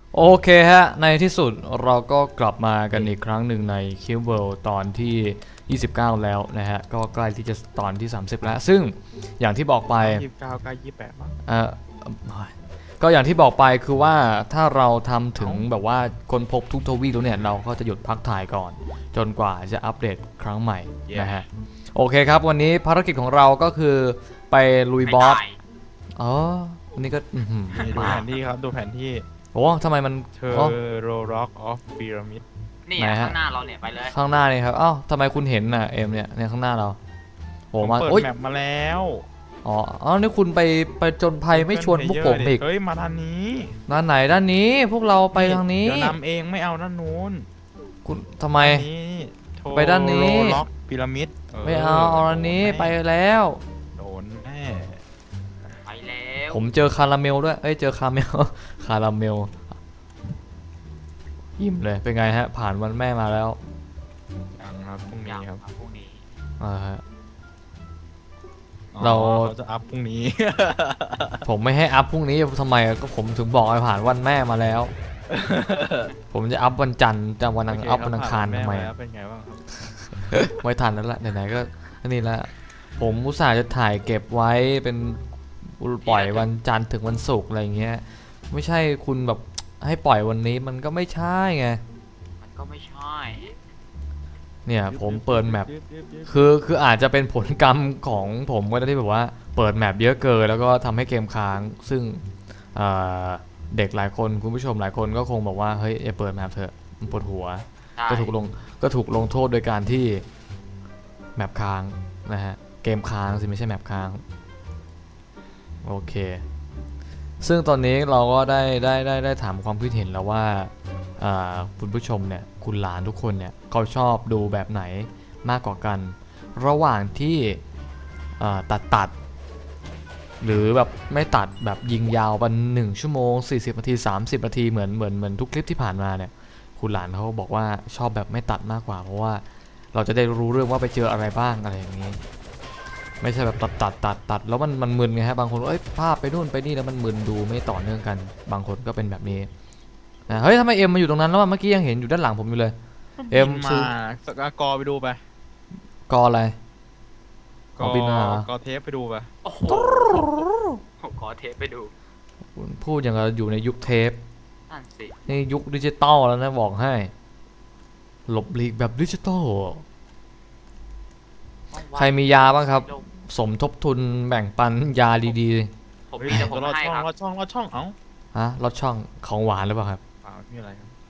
โอเคฮะในที่สุดเราก็กลับมากันอีกครั้งหนึ่งใน Cube World ตอนที่29แล้วนะฮะก็ใกล้ที่จะตอนที่30แล้วซึ่งอย่างที่บอกไป 29 9 28มั้งก็อย่างที่บอกไปคือว่าถ้าเราทำถึงแบบว่าค้นพบทุกทวีปแล้วเนี่ยเราก็จะหยุดพักถ่ายก่อนจนกว่าจะอัปเดตครั้งใหม่นะฮะโอเคครับวันนี้ภารกิจของเราก็คือไปลุยบอสอ๋อวันนี้ก็ดูแผนที่ครับดูแผนที่โอ้ทำไมมันเทอร์โรร็อกออฟพีระมิดนี่ข้างหน้าเราเนี่ยไปเลยข้างหน้านี่ครับอ้าวทำไมคุณเห็นน่ะเอ็มเนี่ยข้างหน้าเราโอ้มาเปิดแมปมาแล้วอ๋อนี่คุณไปจนภัยไม่ชวนพวกผมอีกเฮ้ยมาทางนี้ด้านไหนด้านนี้พวกเราไปทางนี้เดี๋ยวนำเองไม่เอาด้านนู้นคุณทำไมไปด้านนี้โรร็อกพีระมิดไม่เอาด้านนี้ไปแล้วโดนแน่ไปแล้วผมเจอคาราเมลด้วยเจอคาราเมลคาราเมลยิ้มเลยเป็นไงฮะผ่านวันแม่มาแล้วยังครับพรุ่งนี้ครับพรุ่งนี้ฮะเราจะอัพพรุ่งนี้ผมไม่ให้อัพพรุ่งนี้ทำไมก็ผมถึงบอกให้ผ่านวันแม่มาแล้วผมจะอัพวันจันทร์จะวันอัพวันอังคารทำไมเป็นไงบ้างครับไม่ทันแล้วล่ะไหนๆก็นี่ละผมอุตส่าห์จะถ่ายเก็บไว้เป็นปล่อยวันจันทร์ถึงวันศุกร์อะไรเงี้ยไม่ใช่คุณแบบให้ปล่อยวันนี้มันก็ไม่ใช่ไงมันก็ไม่ใช่เนี่ยผมเปิดแมปคืออาจจะเป็นผลกรรมของผมก็ได้ที่แบบว่าเปิดแมปเยอะเกินแล้วก็ทำให้เกมค้างซึ่งเด็กหลายคนคุณผู้ชมหลายคนก็คงบอกว่าเฮ้ยอย่าเปิดแมปเถอะมันปวดหัวก็ถูกลงโทษโดยการที่แมปค้างนะฮะเกมค้างสิไม่ใช่แมปค้างโอเคซึ่งตอนนี้เราก็ได้ถามความคิดเห็นแล้วว่าคุณผู้ชมเนี่ยคุณหลานทุกคนเนี่ยเขาชอบดูแบบไหนมากกว่ากันระหว่างที่ตัดหรือแบบไม่ตัดแบบยิงยาวเป็น1 ชั่วโมง40 นาที30 นาทีเหมือนทุกคลิปที่ผ่านมาเนี่ยคุณหลานเขาบอกว่าชอบแบบไม่ตัดมากกว่าเพราะว่าเราจะได้รู้เรื่องว่าไปเจออะไรบ้างอะไรอย่างนี้ไม่ใช่แบบตัดแล้วมันมึนไงฮะบางคนภาพไปนู่นไปนี่แล้วมันมึนดูไม่ต่อเนื่องกันบางคนก็เป็นแบบนี้เฮ้ยทำไมเอ็มมาอยู่ตรงนั้นแล้วเมื่อกี้ยังเห็นอยู่ด้านหลังผมอยู่เลยเอ็มมาสกากอไปดูไปกออะไรกอเทปไปดูไปโอ้โหกอเทปไปดูพูดอย่างกับอยู่ในยุคเทปนั่นสินี่ยุคดิจิตอลแล้วนะบอกให้หลบหลีกแบบดิจิตอลใครมียาบ้างครับสมทบทุนแบ่งปันยาดีๆผมมีแต่ผมให้ครับรอช่องเอ้าฮะรอช่องของหวานหรือเปล่าครับนี่อะไรครับ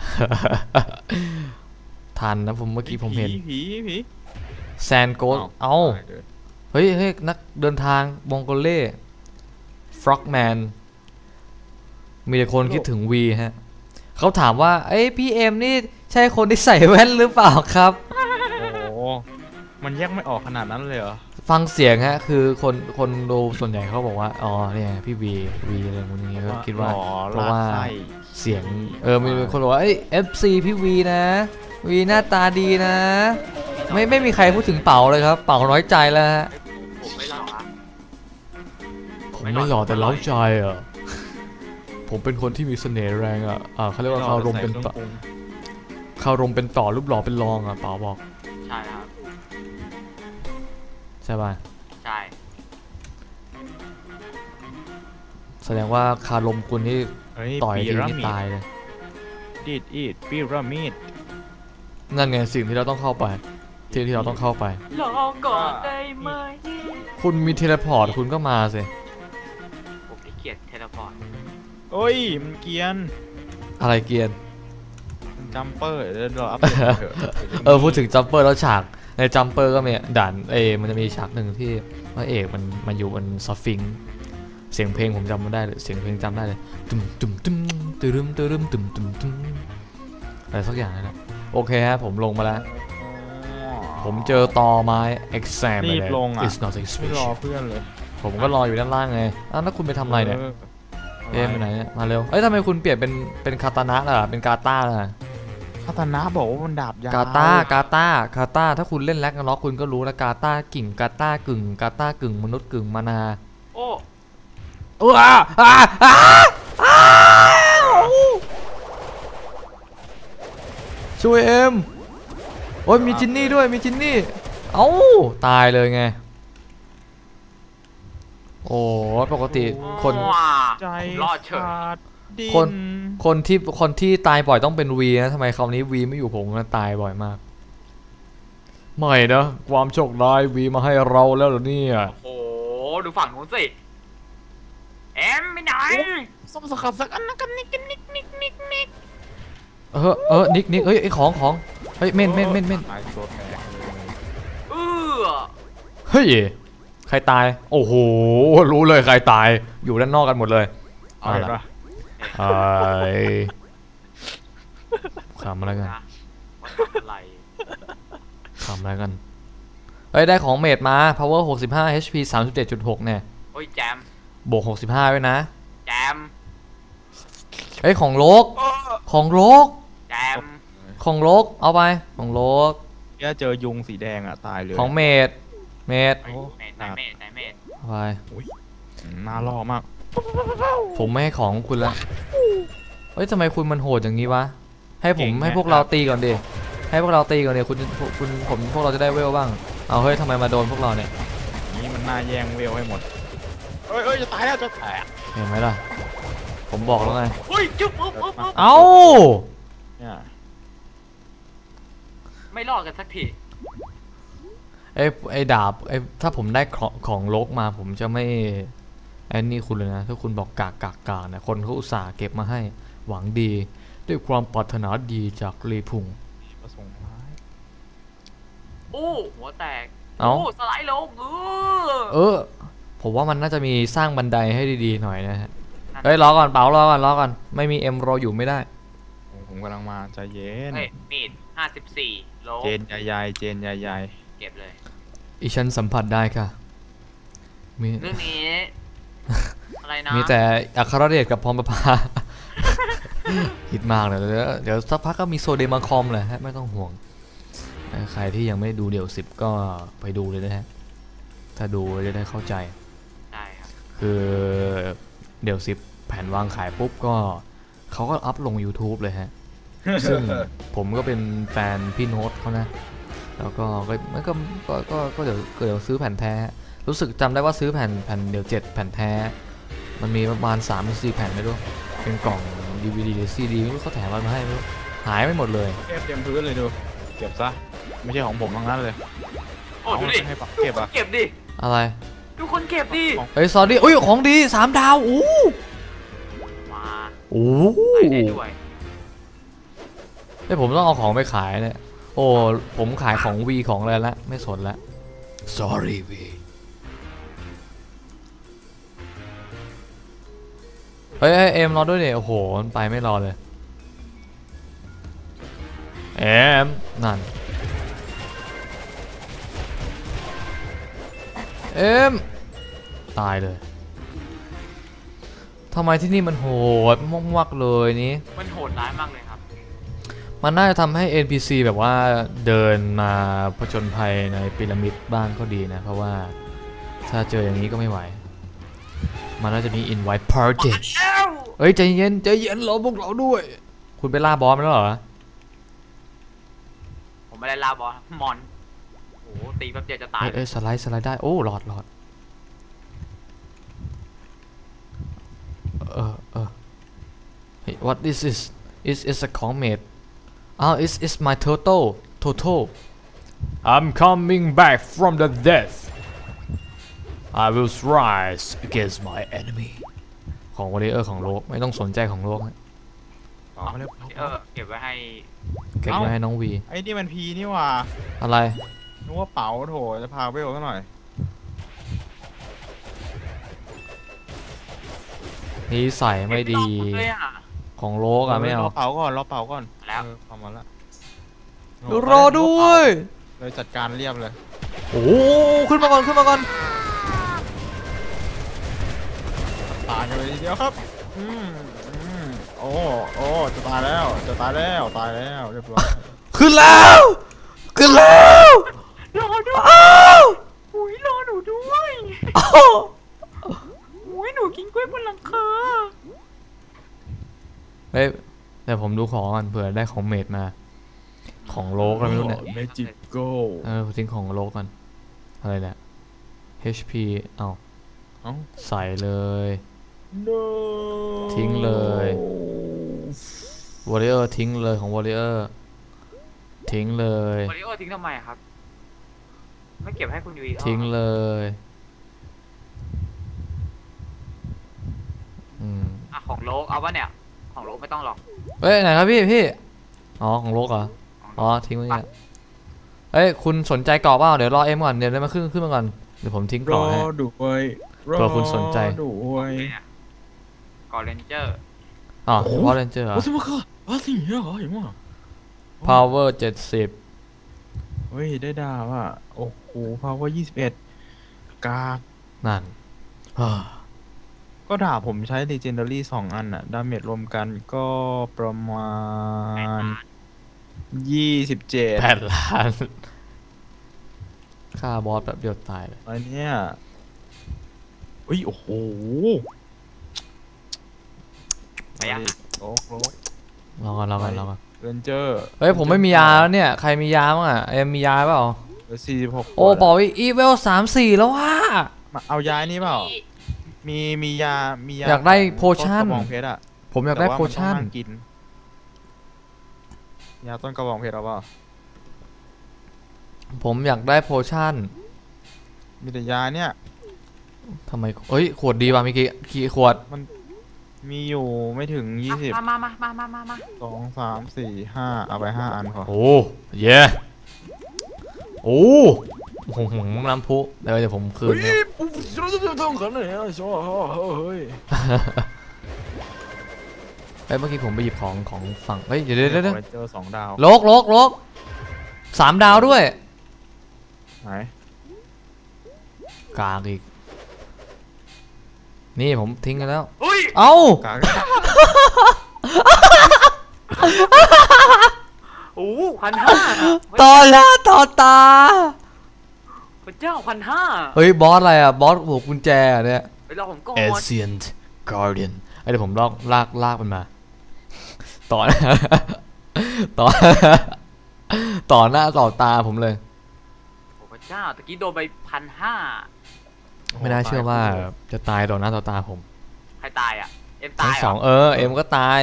ทันนะผมเมื่อกี้ผมเห็นผีแซนโกสเฮ้ยนักเดินทางมองโกเล่ฟร็อกแมนมีแต่คนคิดถึงวีฮะเขาถามว่าพี่เอ็มนี่ใช่คนที่ใส่แว่นหรือเปล่าครับโอ้มันแยกไม่ออกขนาดนั้นเลยเหรอฟังเสียงฮะคือคนดูส่วนใหญ่เขาบอกว่าอ๋อเนี่ยพี่วีอะไรพวกนี้ก็คิดว่าเพราะว่าเสียงมีคนบอกว่าFC พี่วีนะวีหน้าตาดีนะไม่มีใครพูดถึงเป๋าเลยครับเป๋าน้อยใจแล้วฮะผมไม่หล่อผมไม่หล่อแต่เล้าใจอ่ะผมเป็นคนที่มีเสน่ห์แรงอ่ะเขาเรียกว่าคารมเป็นต่อรูปหล่อเป็นรองอ่ะเป๋าบอกใช่ครับใช่ป่ะใช่แสดงว่าคารมคุณนี่ต่อยทีนี่ตายเลยอีดปีรามิดนั่นไงสิ่งที่เราต้องเข้าไปที่เราต้องเข้าไปรอก่อนได้ไหมคุณมีเทเลพอร์ตคุณก็มาสิผมไม่เกลียดเทเลพอร์ตมันเกียนอะไรเกียนจัมเปอร์เราอัพพูดถึงจัมเปอร์แล้วฉากในจัมเปอร์ก็มีด่านมันจะมีฉากหนึ่งที่พระเอกมันมาอยู่บนสฟิงค์เสียงเพลงผมจำไม่ได้เลยเสียงเพลงจำได้เลยตุ้มอะไรสักอย่างนั่นแหละโอเคฮะผมลงมาแล้วผมเจอตอไม้ exam รีบลง It's not a special รอเพื่อนเลยผมก็รออยู่ด้านล่างไงแล้วคุณไปทำอะไรเนี่ยไปไหนเนี่ยมาเร็วทำไมคุณเปลี่ยนเป็นคาตานะล่ะเป็นกาตาล่ะคาตานะบอกว่ามันดาบยาวกาตาถ้าคุณเล่นแร็กนาร็อกคุณก็รู้แล้วกาตากิ่งกาตากึ่งกาตากึ่งมนุษย์กึ่งมานาโอ้ช่วยเอ็มโอ้ยมีจินนี่ด้วยมีจินนี่เอ้าตายเลยไงโอ้ปกติคนว้าใจผมรอดเฉยขาดดินคนที่ตายบ่อยต้องเป็นวีนะทำไมคราวนี้วีไม่อยู่ผมมันตายบ่อยมากไม่นะความโชคร้ายวีมาให้เราแล้วเหรอเนี่ยโอ้โหดูฝั่งนู้นสิเอ็มไปไหนส้มสกัดสักอันนะกันนิกนิกนิกเอ้ยไอ้ของเฮ้ยเม่นตายตัวแตกเลยเออเฮ้ยใครตายโอ้โหรู้เลยใครตายอยู่ด้านนอกกันหมดเลยเอาเห็นปะไอ้ขำอะไรกันนะอะไรขำอะไรกันเฮ้ยได้ของเมดมา power 65 HP 37.6เนี่ยโอ้ยแจมบวก65ด้วยนะแจมเฮ้ยของโลกของโลกแจมของโลกเอาไปของโลกเนี่ยเจอยุงสีแดงอ่ะตายเลยของเมดเมดไหนเมดไหนเมดเอาไปน่าล่อมากผมไม่ให้ของคุณละเฮ้ยทำไมคุณมันโหดอย่างนี้วะให้พวกเราตีก่อนดิให้พวกเราตีก่อนดิพวกเราจะได้เวลบ้างเอาเฮ้ยทำไมมาโดนพวกเราเนี่ยนี่มันน่าแย่งเวลให้หมดเอ้ยจะตายแล้วจะแตกเห็นไหมล่ะผมบอกแล้วไงเฮ้ยจุ๊บอุ๊บเอ้าเนี่ยไม่รอดกันสักทีไอ้ดาบถ้าผมได้ของโลกมาผมจะไม่ไอ้นี่คุณเลยนะถ้าคุณบอกกากนะคนเขาอุตส่าห์เก็บมาให้หวังดีด้วยความปรารถนาดีจากลีพุงประสงค์ร้ายโอ้หัวแตกเอ้าโอ้สไลด์ลงผมว่ามันน่าจะมีสร้างบันไดให้ดีๆหน่อยนะฮะเฮ้ยรอก่อนเปล่ารอก่อนไม่มีเอ็มรออยู่ไม่ได้ผมกำลังมาใจเย็นเฮ้ยมีด54โลเจนใหญ่ๆเจนใหญ่เก็บเลยอีฉันสัมผัสได้ค่ะมีเรื่องนี้ อะไรนะมีแต่อัครเดชกับพรประภา คิดมากเลยเดี๋ยวสักพักก็มีโซเดมาคอมแหละฮะไม่ต้องห่วงใครที่ยังไม่ดูเดี่ยว10ก็ไปดูเลยนะฮะถ้าดูจะได้เข้าใจได้ครับคือเดี่ยว10แผ่นวางขายปุ๊บก็เขาก็อัพลง YouTube เลยฮะ ซึ่งผมก็เป็นแฟนพี่โน้ตเขานะแล้วก็มันก็เดี๋ยวซื้อแผ่นแท้รู้สึกจำได้ว่าซื้อแผ่นเดี๋ยว7แผ่นแท้มันมีประมาณ3-4แผ่นไม่รู้เป็นกล่อง DVD หรือ CD ไม่รู้เขาแถมมันมาให้ไม่รู้หายไปหมดเลยๆเต็มพื้นเลยดูเก็บซะไม่ใช่ของผมทั้งนั้นเลยโอ้ดูดิให้ปักดูเก็บคนอ่ะเก็บดิอะไรดูคนเก็บดิเฮ้ยซอรี่อุ้ยของดี3 ดาวอู้มาอู้ใส่ได้ด้วยเฮ้ยผมต้องเอาของไปขายเนี่ยโอ้ผมขายของวีของอะไรละไม่สนละ sorry วีเฮ้ยเอ็มรอด้วยเนี่ยโอ้โหมันไปไม่รอเลยเอ็มนั่นเอ็มตายเลยทำไมที่นี่มันโหดมากๆเลยนี่มันโหดร้ายมากเลยครับมันน่าจะทำให้ NPC แบบว่าเดินมาผจญภัยในพีระมิดบ้างก็ดีนะ เพราะว่าถ้าเจออย่างนี้ก็ไม่ไหว มันน่าจะมี invite party เฮ้ยใจเย็นรอพวกเราด้วย คุณไปล่าบอสมาแล้วเหรอผมไม่ได้ลาบอสมอนโอ้โหตีแป๊บเดียวจะตายสไลด์ได้ โอ้หลอดเฮ้ย what is this is a ของเมดit's my total I'm coming back from the death I will rise against my enemy ของวอริเออร์ของโลกไม่ต้องสนใจของโลกนะต่อมาเร็วเก็บไว้ให้เก็บไว้ให้น้องวีไอ้นี่มันพีนี่หว่าอะไรนึกว่าเป๋าโถจะพาเวลซะหน่อยนี่ใส่ไม่ดีเก็บเลยอะของโลกอะไม่เอารอเป๋าก่อนแล้วเอามาละรอด้วยเลยจัดการเรียบเลยโอ้ขึ้นมาก่อนตายกันเลยทีเดียวครับโอ้จะตายแล้วเรียบร้อยขึ้นแล้วรอด้วยอ้าวอุ้ยรอหนูด้วยอ้าวอุ้ยหนูกินกล้วยบนหลังคาเฮ้ยแต่ผมดูของก่อนเผื่อได้ของเมดมาของโลกอะไรไม่รู้เนี่ยเมจิโก้ผมทิ้งของโลกกันอะไรเนี่ย HP เอาเอ้าใส่เลย no ทิ้งเลย Warrior ทิ้งเลยของ Warrior ทิ้งเลยโอริโอทิ้งทำไมอะครับ ไม่เก็บให้คุณยูอีทิ้งเลยอืมอ่ะของโลกเอาวะเนี่ย ของโลกไม่ต้องหรอกเอ้ยไหนครับพี่อ๋อของโลกเหรอของโลกอ๋อทิ้งไว้เนี่ยเอ้ยคุณสนใจเกาะเปล่าเดี๋ยวรอเอ็มก่อนเดี๋ยวได้มาขึ้นมาก่อนเดี๋ยวผมทิ้งรเกาะอให้ด้วยเผื่อคุณสนใจด้วยเนี่ยกอร์เรนเจอร์อ๋อโอ้โหวอลเลนเจอร์เหรอ我怎么可啊挺热啊有吗 power 70 เฮ้ยได้ดาวอ่ะโอ้โห power 21กากนั่นฮ่าก็ดาบผมใช้ legendary 2 อันอ่ะ ดาเมจรวมกันก็ประมาณ 27 8 ล้านฆ่าบอสแบบเดียวตายเลยอันเนี้ยเฮ้ย โอ้โหไปยังโอ้โหรอก่อนเรนเจอร์เฮ้ยผมไม่มียาแล้วเนี่ยใครมียาบ้างอ่ะเอ็มมียาเปล่า 46 โอ้บอกอีเวล34แล้วว่ามาเอายานี่เปล่า มียาอยากได้ของโพชั่นต้กระบองเพชรอ่ะผมอยากได้แต่ว่โพชั่นมัต้องงกิน ยาต้นกระบองเพชรเอาเปล่าผมอยากได้โพชั่นมีแต่ยาเนี่ยทำไมเอ้ยขวดดีป่ะมีกี่ขวดมีอยู่ไม่ถึง 20 มา 2 3 4 5เอาไป5 อันพอโอ้เย่โอ้โหน้ำพุเดี๋ยวผมคืนครับ不知道这痛很เลยอ่ะ小เฮ้ยเอ้ยเมื่อกี้ผมไปหยิบของฝั่งเฮ้ยเดี๋ยวเจอ2 ดาวโลก3 ดาวด้วยไหนกากอีกนี่ผมทิ้งกันแล้วเฮ้ยเอ้ากากโอ้1,500 ต่อแล้วต่อตาพระเจ้า1,500 เฮ้ยบอสอะไรอ่ะบอสหัวกุญแจอะเนี่ยไปรอผมก่อน Ancient Guardian เดี๋ยวผมลากมันมา ต่อ ต่อ ต่อหน้าต่อตาผมเลยโอ้พระเจ้าตะกี้โดนไป1,500 ไม่น่าเชื่อว่าจะตายต่อหน้าต่อตาผมใครตายอ่ะ เอ็มทั้ตาง ยเหสรอองเอ็มก็ตาย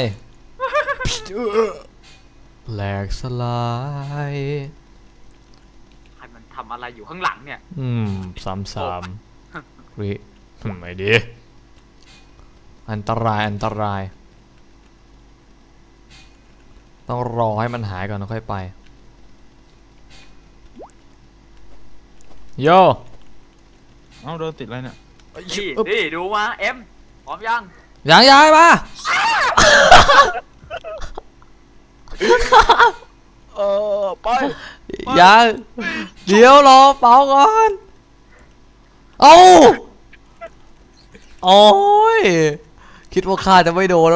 แหลกสลายใครมันทำอะไรอยู่ข้างหลังเนี่ยสามวิไม่ดี อันตราย ต้องรอให้มันหายก่อนแล้วค่อยไป โยเอ้าเดินติดอะไรเนี่ยนี่ดูมาเอ็มพร้อมยังยังย้ายมาไปยังเดี๋ยวรอเป่าก่อน เอาโอ้ย คิดว่าข้าจะไม่โดน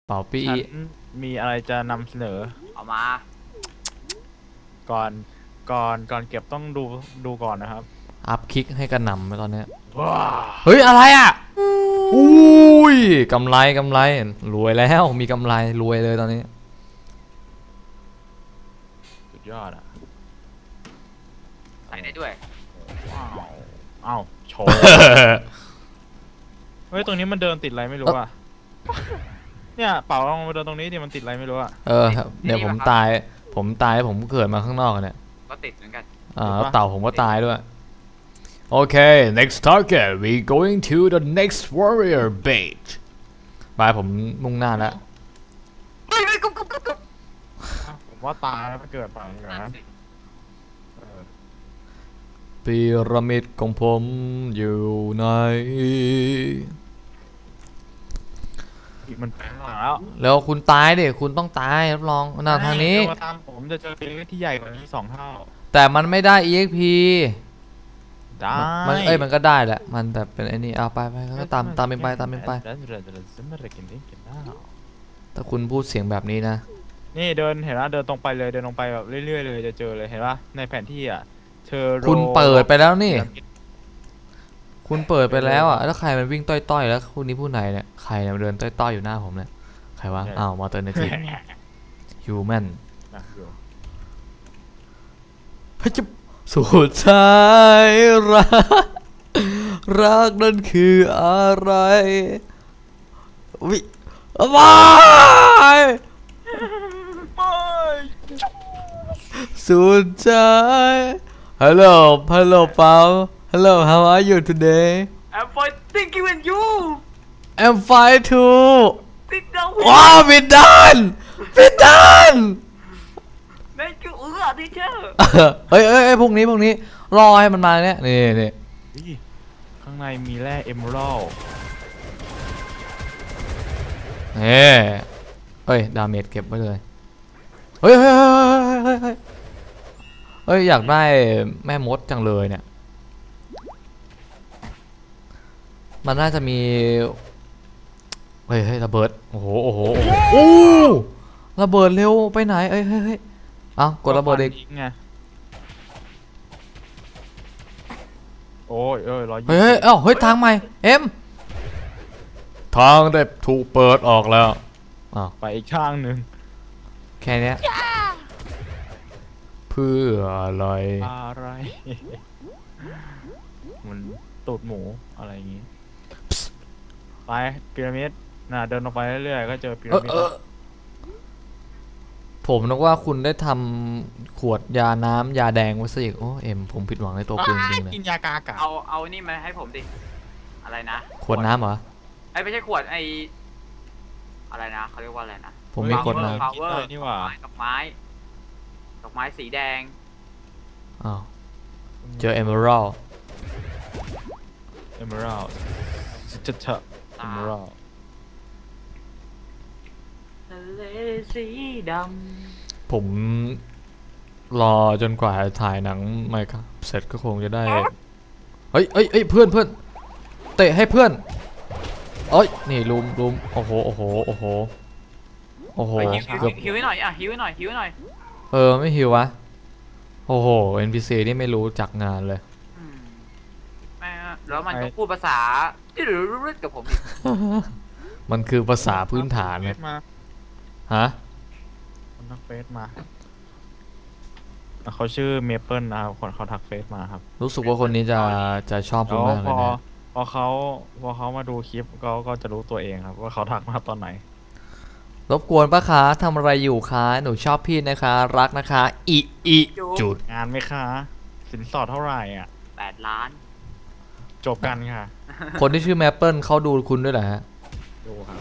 เป่าปีฉันมีอะไรจะนำเสนอเอามาก่อนเก็บต้องดูก่อนนะครับอัพคลิกให้กระหน่ำไปตอนเนี้ยว้าเฮ้ยอะไรอ่ะอุ้ยกำไรรวยแล้วมีกำไรรวยเลยตอนนี้สุดยอดอ่ะใส่ได้ด้วยว้าวอ้าวโชว์ เฮ้ยตรงนี้มันเดินติดอะไรไม่รู้อ่ะเนี่ยเป่าลองมาเดินตรงนี้ดิมันติดอะไรไม่รู้อ่ะครับเนี่ยผมตายผมเกิดมาข้างนอกเนี่ยก็ติดเหมือนกันแล้วเต่าผมก็ตายด้วยโอเค next target we going to the next warrior base ไปผมมุ่งหน้าแล้วเฮ้ยกุ๊บผมว่าตายแล้วมันเกิดเปล่าเหมือนกันนะเออพีระมิดของผมอยู่ไหนมันแปลงหลังแล้วแล้วคุณตายดิคุณต้องตายรับรองหน้าทางนี้เดี๋ยวมาตามผมจะเจอพีระมิดที่ใหญ่กว่านี้2 เท่าแต่มันไม่ได้ EXP ได้มันก็ได้แหละมันแต่เป็นไอ้นี่เอาไปก็ตามเป็นไปถ้าคุณพูดเสียงแบบนี้นะนี่เดินเห็นปะเดินตรงไปเลยเดินตรงไปแบบเรื่อยๆเลยจะเจอเลยเห็นปะในแผนที่อ่ะเธอโรคุณเปิดไปแล้วนี่ คุณเปิดไปแล้วอ่ะแล้วใครมันวิ่งต้อยๆแล้วคุณนี้ผู้ไหนเนี่ยใครเนี่ยเดินต้อยๆอยู่หน้าผมเนี่ยใครวะอ้าวมอเตอร์เนทีฟฮิวแมนนะเดี๋ยวพระเจ้าสุดท้ายรักนั่นคืออะไรวิบายสุดท้ายฮัลโหลเปาฮัลโหล how are you today I'm fine thank you and you I'm fine too ติดดาวว้าวปิดด้านแม่กูดิเชอร์เฮ้ยพวกนี้รอให้มันมาเนี่ยนี่อุ๊ยข้างในมีแร่เอเมอรัลด์เฮ้ยดาเมจเก็บไว้เลยเฮ้ยอยากได้แม่มดจังเลยเนี่ยมันน่าจะมีเฮ้ยระเบิดโอ้โหระเบิดเร็วไปไหนเฮ้ยเอ้ากดระเบิดอีกไงโอ้ย120 เฮ้ยทางใหม่เอ็มทางได้ถูกเปิดออกแล้วอ้าวไปอีกข้างหนึ่งแค่เนี้ยเพื่ออะไรอะไรมันตูดหมูอะไรอย่างงี้ไปพีระมิดน่ะเดินลงไปเรื่อยๆก็เจอพีระมิดผมนึกว่าคุณได้ทำขวดยาน้ำยาแดงไว้ซะอีกโอ้เอ็มผมผิดหวังในตัวคุณจริงๆเลยกินยากากะเอานี่มาให้ผมดิอะไรนะขวดน้ำเหรอไม่ใช่ขวดอะไรนะเขาเรียกว่าอะไรนะผมมีขวดน้พาวเวอร์นี่หว่าดอกไม้สีแดงำอ้าวเจอเอเมอรัลเอเมอรัลด์จะเอเมอรัลด์ทะเลสีดผมรอจนกว่าจะถ่ายหนังไม่ครับเสร็จก็คงจะได้เฮ้ยเพื่อนเตะให้เพื่อนเอ้ยนี่ลุมโอ้โหเกือบหิวให้หน่อยหิวให้หน่อยไม่หิววะโอ้โห NPC นี่ไม่รู้จักงานเลยแม่แล้วมันก็พูดภาษากับผมอีกมันคือภาษาพื้นฐานเลยมาฮะคนทักเฟซมาเขาชื่อเมเปิลนะครับคนเขาทักเฟซมาครับรู้สึกว่าคนนี้จะชอบคุณแล้วมากเลยนะพอเขามาดูคลิปก็จะรู้ตัวเองครับว่าเขาทักมาตอนไหนรบกวนป้าคะทำอะไรอยู่คะหนูชอบพี่นะคะรักนะคะอีจุดงานไหมคะสินสอดเท่าไหร่อ่ะ 8 ล้านจบกันค่ะคนที่ชื่อแมปเปิลเขาดูคุณด้วยเหรอฮะดูครับ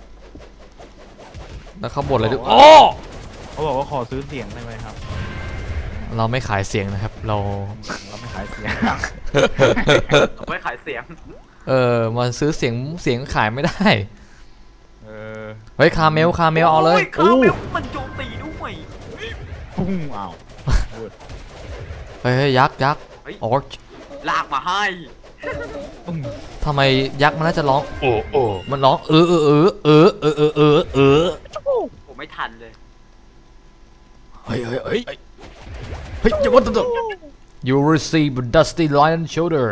แล้วเขาบ่นอะไรด้วยเขาบอกว่าโอ้เขาบอกว่าขอซื้อเสียงได้ไหมครับเราไม่ขายเสียงนะครับ เราเราไม่ขายเสียงไว้ขายเสียงมาซื้อเสียงขายไม่ได้เออเฮ้ยคาเมลเอาเลยคาเมลมันโจมตีด้วยปุ้งอ้าวพูดเฮ้ยยักษ์เฮ้ยออร์ลากมาให้ทำไมยักษ์มันน่าจะร้องโอ้โอ้มันร้องผมไม่ทันเลยเฮ้ยอย่าว่าตัว You receive a dusty lion shoulder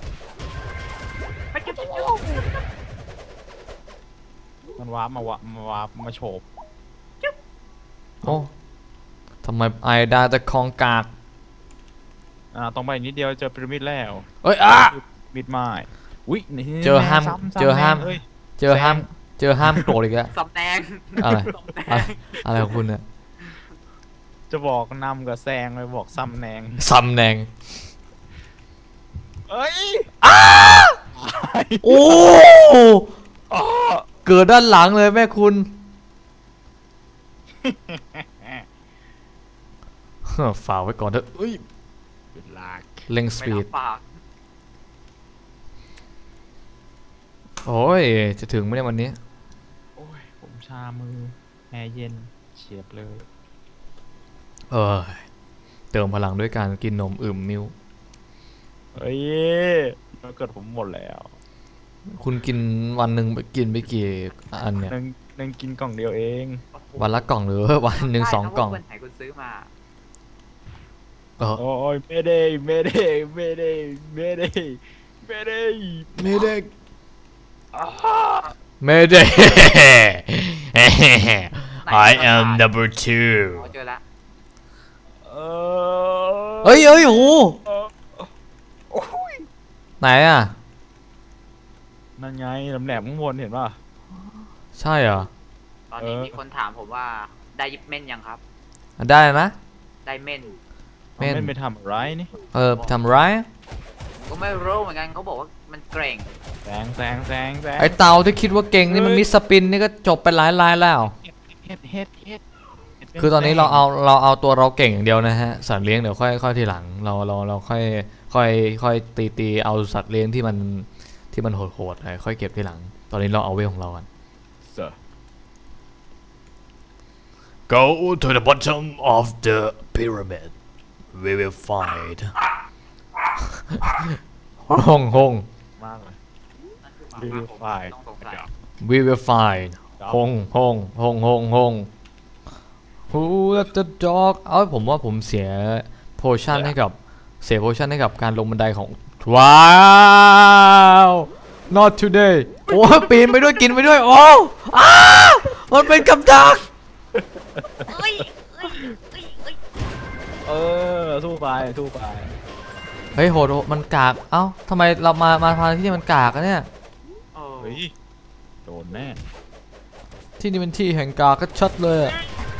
มันวาร์ปมาโฉบโอ้ทำไมไอได้แต่คองกากตรงไปนิดเดียวเจอพีระมิดแล้วเอ้ยมิดไม้อุ้ยเจอห้ามซ้ำเจอห้ามเอ้ยเจอห้ามโกรธอีกแล้วสำแดงอะไรสำแดงอะไรของคุณเนี่ยจะบอกนำกับแซงเลยบอกซ้ำแนงซ้ำแนงเอ้ยโอ้เกิดด้านหลังเลยแม่คุณฝ่าไว้ก่อนเถอะเป็นลากเร่งสไม่ปีรัดบปากโอ้ยจะถึงไหมเนี่ยวันนี้โอ้ยผมชามือแอร์เย็นเฉียบเลยเติมพลังด้วยการกินนมมิวเฮ้ยแล้วเกิดผมหมดแล้วคุณกินวันหนึ่งกินไปกี่อันเนี่ยนึงกินกล่องเดียวเองวันละกล่องหรือวันหนึ่ง2 กล่องใช่นะว่าคนไหนคุณซื้อมาโอ้ยไม่ได้เมเดกI am number 2 อ๋อเจอละเฮ้ยโหโอ้ยไหนอ่ะนั่นไงแหลมข้างบนเห็นป่ะใช่เหรอตอนนี้มีคนถามผมว่าได้ยิบเม่นยังครับได้นะได้เม่นเม่นไม่ไปทำอะไรนี่ทำร้ายก็ไม่รู้เหมือนกันเขาบอกว่ามันเกร่งแซงไอเตาที่คิดว่าเก่งนี่มันมีสปินนี่ก็จบไปหลายลายแล้วเฮ็ดคือตอนนี้เราเอาตัวเราเก่งอย่างเดียวนะฮะสัตว์เลี้ยงเดี๋ยวค่อยทีหลังเราค่อยตีเอาสัตว์เลี้ยงที่มันโหดค่อยเก็บทีหลัง ตอนนี้เราเอาเวลของเรากัน Go to the bottom of the pyramid we will find ฮงมากเลยนั่นคือหมารีวิวผมไฟล์ต้องสงสัย we will find ฮงWho let the dog ผมว่าผมเสียโพชั่นให้กับการลงบันไดของว้าว not today โอ้ปีนไปด้วยกินไปด้วยโอ้มันเป็นกับดักสู้ไปเฮ้ยโหดมันกากเอ้าทำไมเรามาทางที่มันกากอะเนี่ยเออเฮ้ยโดนแน่ที่นี่เป็นที่แห่งกากก็ชัดเลยอะ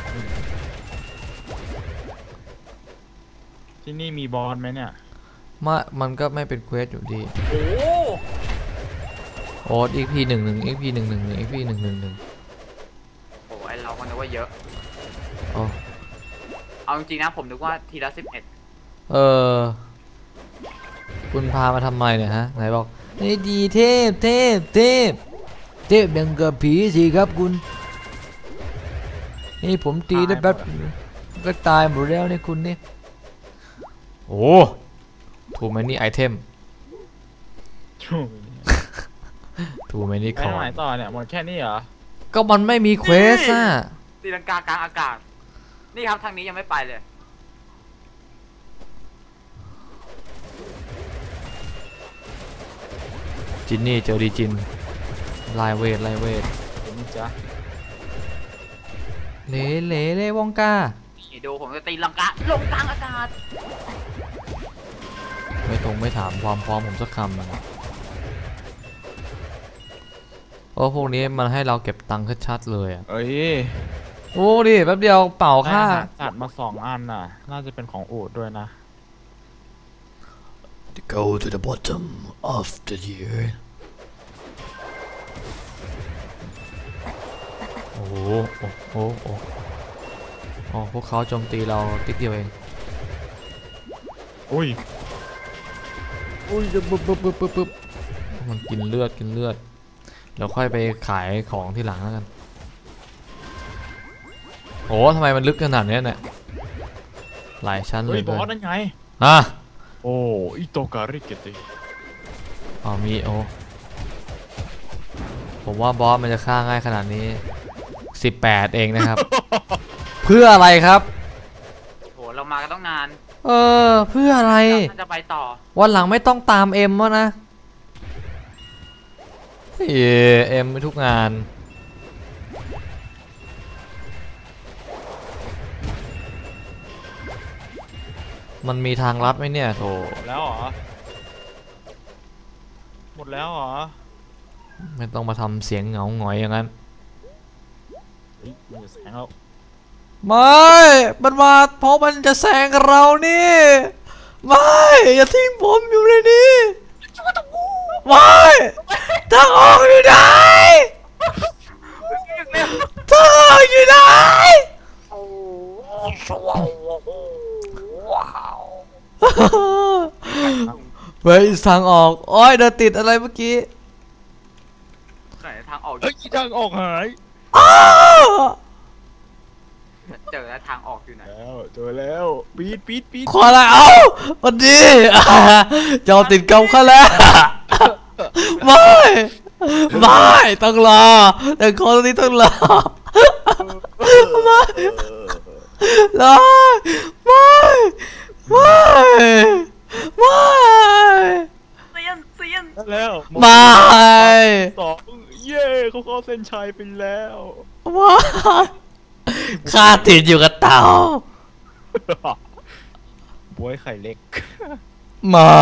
ที่นี่มีบอสไหมเนี่ยมันก็ไม่เป็นเควสอยู่ดีโอ้โอ้อีกพี11 อีกพี11อีกพี111 โหไอเราก็นึกว่าเยอะโอ้เอาจริงๆนะผมนึกว่าทีละ11 คุณพามาทำไมเนี่ยฮะไหนบอกนี่ดีเทพยังกับผีสิครับคุณนี่ผมตีได้แบบก็ตายหมดแล้วนี่คุณนี่โอ้ถูกไหมนี่ไอเทมถูกไหมนี่ไปของไหนต่อเนี่ยหมดแค่นี้เหรอก็มันไม่มีเควสอะตีลังกากลางอากาศ นี่ครับทางนี้ยังไม่ไปเลยจินนี่เจอดีจินไล่เวทเดี๋ยวนี้จ๊ะเละวองกานี่ดูผมจะตีลังกาลงกลางอากาศไม่ถามความพร้อมผมสักคำนะโอ้พวกนี้มันให้เราเก็บตังค์ชัดๆเลยอ่ะเอ้ยโอ้ดิแป๊บเดียวเป่าค่าตัดมา2 อันน่ะ น่าจะเป็นของอูดด้วยนะ Go to the bottom of the year โอ้โหพวกเขาโจมตีเราติดเดียวเองอุ้ยปึ๊บมันกินเลือดแล้วค่อยไปขายของที่หลังแล้วกันโอ้ทำไมมันลึกขนาดนี้เนี่ยหลายชั้นเลเฮ้ยยบอสนั่นไงอ่ะโอ้อิโตการิเกติอ๋อมีโอผมว่าบอสมันจะฆ่าง่ายขนาดนี้18เองนะครับ เพื่ออะไรครับโหเรามากันต้องนานเพื่ออะไรเราจะไปต่อวันหลังไม่ต้องตามเอ็มวะนะเอ็มไม่ทุกงานมันมีทางลัดไหมเนี่ยโถแล้วเหรอหมดแล้วเหรอไม่ต้องมาทำเสียงเหงาหงอยอย่างนั้นเฮ้ยมันจะแสงแล้วไม่มันมาเพราะมันจะแซงเรานี่ไม่อย่าทิ้งผมอยู่ในนี้ไม่ทางออกอยู่ไหนทางออกอยู่ไหนเฮ้ยทางออกโอ้ยเดินติดอะไรเมื่อกี้ไหนทางออกเฮ้ยทางออกหายอ้าวเจอแล้วทางออกอยู่ไหนแล้วเจอแล้วปีดขออะไรเอ้าวันดีจะเอาติดกรรมเขาแล้วไม่ไม่ต้องรอแต่คนนี้ต้องรอไม่รอไม่ไม่เซียนแล้วไม่สองเย้เขาเข้าเส้นชัยไปแล้วไม่ข้าติดอยู่กับเต่าบวยไข่เล็กไม่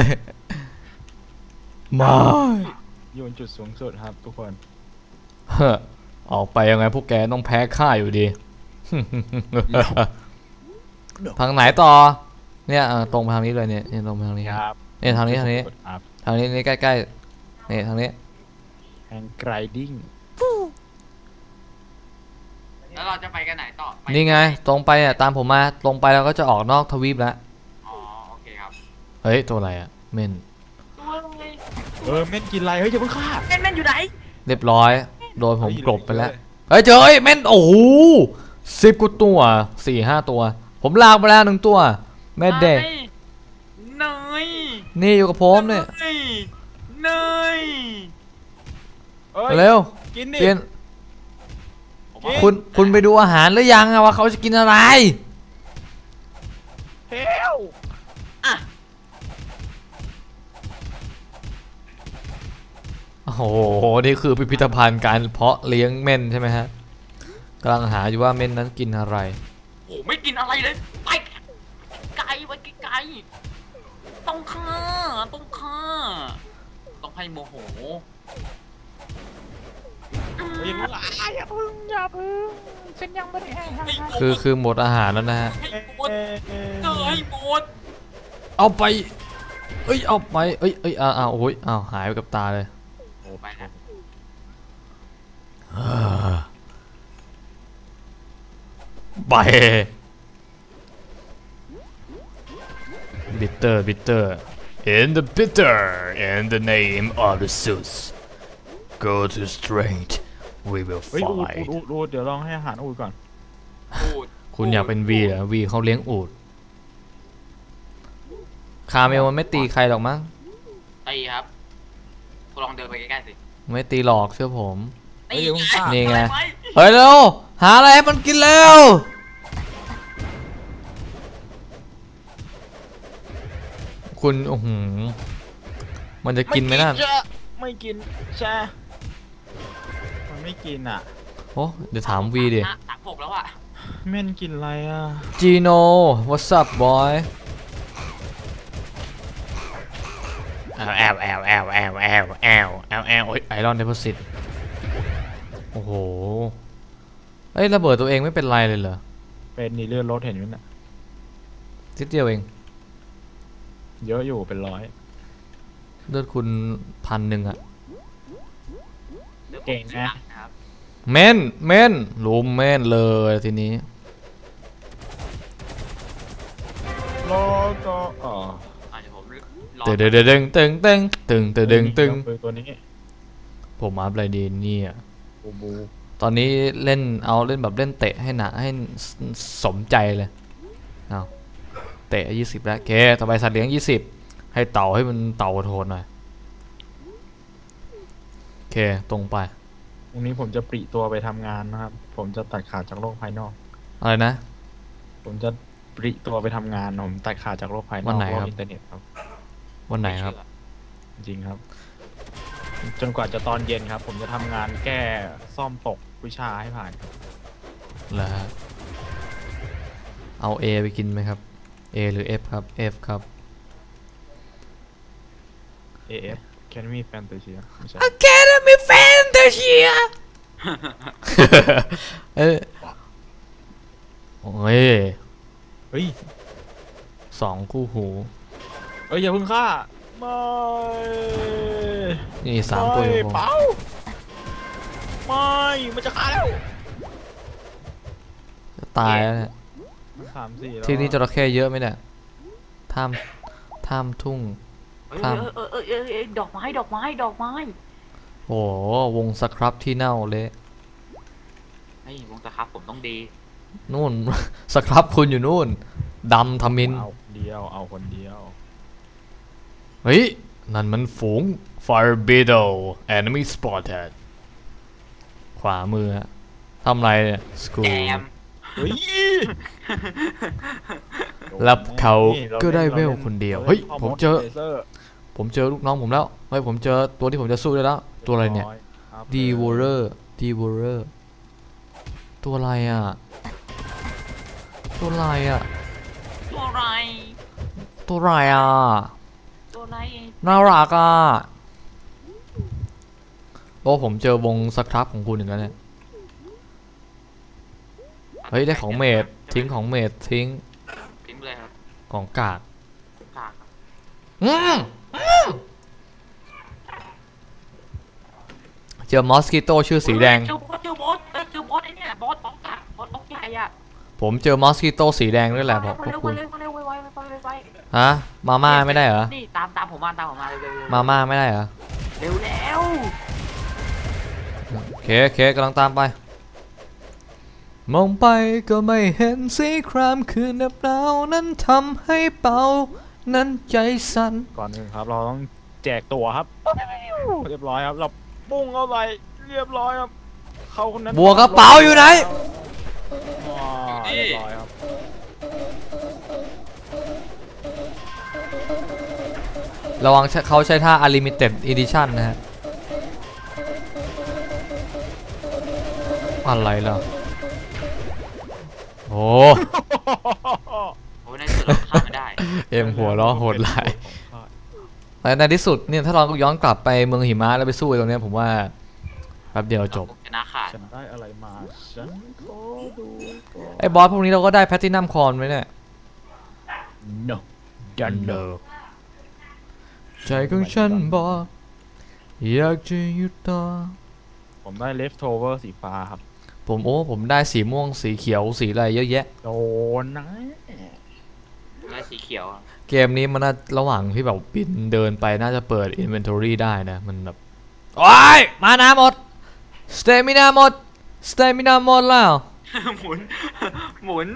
ไม่โยนจุดสูงสุดครับทุกคนเฮ้อออกไปยังไงพวกแกต้องแพ้ข้าอยู่ดี ทางไหนต่อเนี่ยตรงไปทางนี้เลยเนี่ยตรงไปทางนี้ครับเนี่ยทางนี้ครับทางนี้นี่ใกล้ๆนี่ทางนี้แฮงไกรดิ้งแล้วเราจะไปกันไหนต่อปนี่ไงตรงไปอ่ะตามผมมาตรงไปเราก็จะออกนอกทวีปแล้วอ๋อโอเคครับเฮ้ยตัวอะไรอ่ะเม่นตัวอะไรเม่นกินอะไรเฮ้ยอย่าเพิ่งฆ่าเม่นอยู่ไหนเรียบร้อยโดนผมเฮ้ยกลบไปแล้วเลยเฮ้ยเจอเม่นโอ้โห10 กว่าตัว4-5 ตัว ผมลากไปแล้ว1 ตัวแม่เด็กเนยนี่อยู่กับผมเนี่ยเนยเฮ้ยเร็วกินดิเปลี่ยนกินคุณไปดูอาหารหรือยังอะว่าเขาจะกินอะไรเฮลอ่ะโอ้โหนี่คือพิพิธภัณฑ์การเพาะเลี้ยงเม่นใช่ไหมฮะกำลังหาอยู่ว่าเม่นนั้นกินอะไรโอ้ไม่กินอะไรเลยไปไกลไปไกลต้องฆ่าต้องให้โมโหเฮ้ยอย่าเพิ่งฉันยังไม่ได้ให้อาหารคือหมดอาหารแล้วนะฮะให้หมดให้หมดเอาไปเอ้ยเอาไปเอ้ยอ้าวโอ้ยอ้าวหายไปกับตาเลยโอ้ไปนะไปbitter in the name of the Zeus go to straight we will เฮ้ยอู fight ดเดี๋ยวลองให้อาหารอูดก่อนพูดคุณอยากเป็นวีเหรอวีเขาเลี้ยงอูฐคาเมลมันไม่ตีใครหรอกมั้งตีครับคุณลองเดินไปใกล้ๆสิไม่ตีหลอกเชื่อผมเฮ้ยอย่าเพิ่งฆ่านี่ไงปเฮ้ยเร็วหาอะไรให้มันกินเร็วคุณโอ้โหมันจะกินไหมนั่นไม่กินใช่มันไม่กินอ่ะโอ้เดี๋ยวถามวีดิ 36แล้วอ่ะเม่นกินอะไรอ่ะจีโน่ what's up boy แอลโอ้ยไอรอนเดโพซิตโอ้โหเอ้ยระเบิดตัวเองไม่เป็นไรเลยเหรอเป็นนี่เลื่อนรถเห็นไหมน่ะนิดเดียวเองเยอะอยู่เป็นร้อยเลือดคุณ1,000อะเก่งนะครับเมนลุมเมนเลยทีนี้รอก็อ๋อเดี๋ยวผมรอตึงตัวนี้ผมอัพอะไรดีเนี่ยบูตอนนี้เล่นแบบเล่นเตะให้หนะให้สมใจเลยเอาเตะ20แล้วโอเคต่อไปสัตว์เลี้ยง20ให้เต่าให้มันเต่าโทนหน่อยเคตรงไปพรุ่งนี้ผมจะปลีกตัวไปทำงานนะครับ ผมจะตัดขาดจากโลกภายนอกอะไรนะผมจะปลีกตัวไปทำงานผมตัดขาดจากโลกภายนวัอน กไหนโลคกรับอินเทอร์เน็ตครับวันไหนครับจริงครับ จนกว่าจะตอนเย็นครับ ผมจะทำงานแก้ซ่อมตกวิชาให้ผ่านครับแล้วเอา A ไปกินไหมครับ A หรือ F ครับ F ครับ AF Academy Fantasia ไม่ใช่ Academy Fantasia เอ้ยโอ้ยเฮ้ยสองคู่หูเอ้ยอย่าเพิ่งฆ่าไม่นี่สามตัวอยู่ไม่ผมเปล่าไม่มันจะฆ่าแล้วจะตายแล้วเนี่ย 3-4แล้วที่นี่จระเข้เยอะไหมเนี่ยถ้ำทุ่งดอกไม้ดอกไม้ดอกไม้โอ้โหวงสครับที่เน่าเละไอ้ยวงตะครับผมต้องดีนู่น สครับคุณอยู่นู่นดำทมินเอาคนเดียวเอาคนเดียวเฮ้ย นั่นมันฝูง Fire Beetle Enemy Spotted ขวามือฮะทำไรเนี่ยแจ School มเฮ้ยแล้วเขาก็ได้ราเวลล่นคนเดียวราล่นเฮ้ยข้าผมเจอเลเซอร์ผมเจอลูกน้องผมแล้ว เฮ้ย ผมเจอตัวที่ผมจะสู้ได้แล้ว ตัวอะไรเนี่ยครับ Devourer Devourer ตัวอะไรอ่ะ ตัวอะไรอ่ะตัวอะไรตัวอะไรอ่ะตัวอะไรน่ารักอ่ะ โอ้ผมเจอวงสครับของคุณหนึ่งแล้วเนี่ย เฮ้ย ได้ของเมดทิ้งของเมดทิ้งทิ้งเลยครับของกากกากครับเจอมอสกิโตชื่อสีแดงเจอบอสเจอบอสไอ้เนี่ยบอสกากบอสใหญ่อะผมเจอมอสกิโตสีแดงด้วยแหละบอกพวกเร็วคุณเร็วเร็วไวไวฮะ มาม่าไม่ได้เหรอนี่ตามผมมาเร็วมาม่าไม่ได้เหรอเร็วแล้วโอเคกำลังตามไป มองไปก็ไม่เห็นสีครามคืนหนาวหนาวนั้นทำให้เป่า นั้นใจสั่นก่อนอื่นครับ เราต้องแจกตัวครับ เรียบร้อยครับ เราปุ้งเข้าไปเรียบร้อยครับ เข้าคนนั้นบัวกระเป๋าอยู่ไหนเรียบร้อยครับระวังเขาใช้ท่า Unlimited Edition นะฮะ อะไรล่ะ โอ้โอ้ยในสุดเราฆ่าไม่ได้เอ็มหัวล้อโหดหลาย แต่ในที่สุดเนี่ยถ้าเราย้อนกลับไปเมืองหิมะแล้วไปสู้ไอ้ตรงเนี้ยผมว่าแป๊บเดียวจบชนะขาดฉันได้อะไรมา ฉันขอดูก่อนไอ้บอสพวกนี้เราก็ได้แพลตินัมคอนไว้เนี่ย no ยันเนอใจของฉันบอกอยากจะหยุดต่อผมได้ leftover สีฟ้าครับผมได้สีม่วงสีเขียวสีอะไรเยอะแยะโดนนะแล้วสีเขียวเกมนี้มันน่าระหว่างที่แบบบินเดินไปน่าจะเปิด Inventory ได้นะมันแบบโอ้ยมานาหมด Stamina หมด Stamina หมดแล้วหมุนหมุน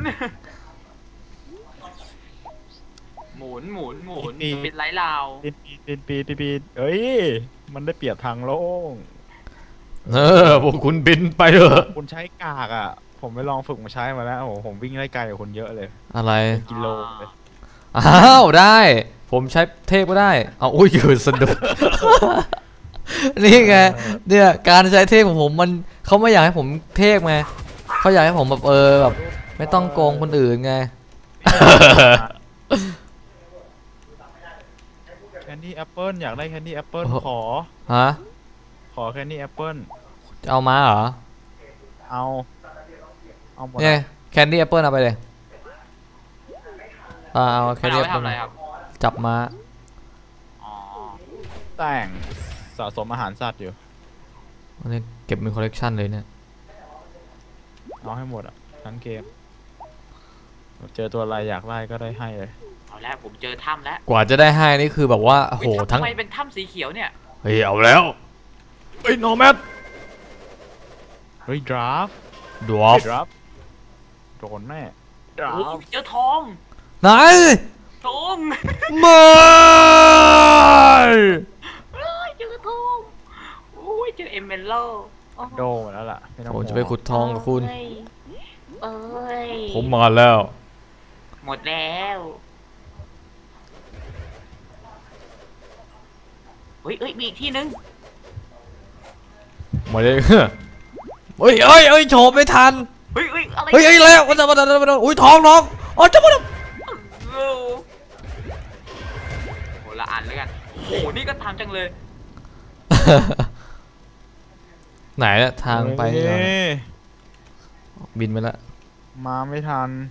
เป็นไรลาวปีนเฮ้ย มันได้เปรียบทางโล่งพวกคุณบินไปเถอะคุณใช้กากอ่ะ ผมไปลองฝึกมาใช้มาแล้วโอ้โหผมวิ่งได้ไกลกว่าคุณเยอะเลยอะไรเป็นกิโลเลยอ้าวได้ ผมใช้เทพก็ได้ เอาอุ้ยอยู่สะดุด นี่ไงเนี่ยการใช้เทพของผมมันเขาไม่อยากให้ผมเทพไงเขาอยากให้ผมแบบแบบไม่ต้องโกงคนอื่นไงแคนดี้แอปเปิลอยากได้แคนดี้แอปเปิลโอ้โห ฮะขอแคนดี้แอปเปิลจะเอามาเหรอเอาหมดเนี่ยแคนดี้แอปเปิลเอาไปเลยเอาแคมันนดี้เอาแอไปปเปิลทำอะไรครับจับมาอ๋อแต่งสะสมอาหารสัตว์อยู่อันนี้เก็บเป็นคอลเลกชันเลยเนี่ยเอาให้หมดอ่ะทั้งเกมเจอตัวอะไรอยากได้ก็ได้ให้เลยเอาแล้วผมเจอถ้ำแล้วกว่าจะได้ให้นี่คือแบบว่าโอ้โหทำทั้งไมเป็นถ้ำสีเขียวเนี่ยเฮ้ยเอาแล้วเฮ้ยโนแมทเฮ้ยดราฟดวอฟดราฟโดนแน่ดราโอ้ฟเจอทองไหนทองไม่เจอทองโอ้ยเจอเมลโล่โอ้โหโดนแล้วล่ะไม่ต้องผมจะไปขุดทองกับคุณเอ้ยเอ้ยผมมาแล้วหมดแล้วเฮ้ยมีอีกที่นึงมาเลยเฮ้ยโฉบไม่ทันเฮ้ยอะไรเฮ้ยแล้วมันจะอุ้ยทองอ๋อจะมาโอ้โหละอ่านแล้วกันโอ้โหนี่ก็ทำจังเลยไหนเนี่ยทางไปเฮ้ยบินไปแล้วมาไม่ทัน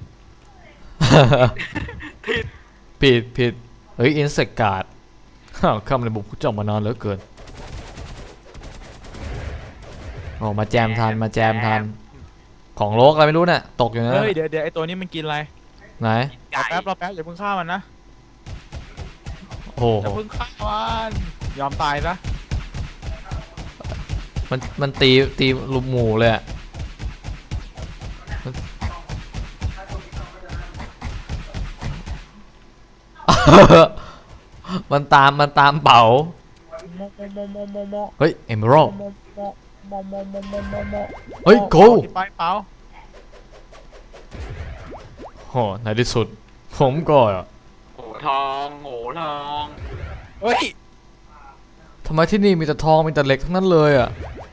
ผิดเฮ้ยอินเสกการ์ดข้ามในบุกเจ้ามานานเหลือเกินโอ้มาแจมทันของโลกอะไรไม่รู้เนี่ยตกอยู่นะเฮ้ยเดี๋ยวไอตัวนี้มันกินอะไรไหนไก่รอแป๊บอย่าเพิ่งฆ่ามันนะโอ้โหอย่าเพิ่งฆ่ามันยอมตายซะมันตีลูกหมูเลยอะมันตามเป๋าโมเฮ้ยเอเมอรัลโมเฮ้ยโกไปเปล่าโหในที่สุดผมก็โอ้ทองโอ้ทองเฮ้ยทำไมที่นี่มีแต่ทองมีแต่เหล็กทั้งนั้นเลยอ่ะ